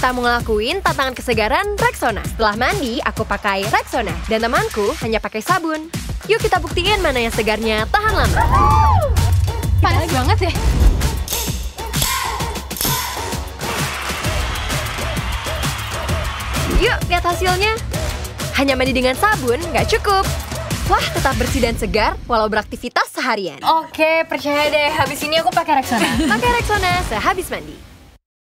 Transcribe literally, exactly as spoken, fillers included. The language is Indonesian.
kita mau ngelakuin tantangan kesegaran Rexona. Setelah mandi, aku pakai Rexona. Dan temanku hanya pakai sabun. Yuk kita buktiin mana yang segarnya tahan lama. Panas banget ya. Yuk, lihat hasilnya. Hanya mandi dengan sabun nggak cukup. Wah, tetap bersih dan segar walau beraktivitas seharian. Oke, percaya deh. Habis ini aku pakai Rexona. Pakai Rexona sehabis mandi.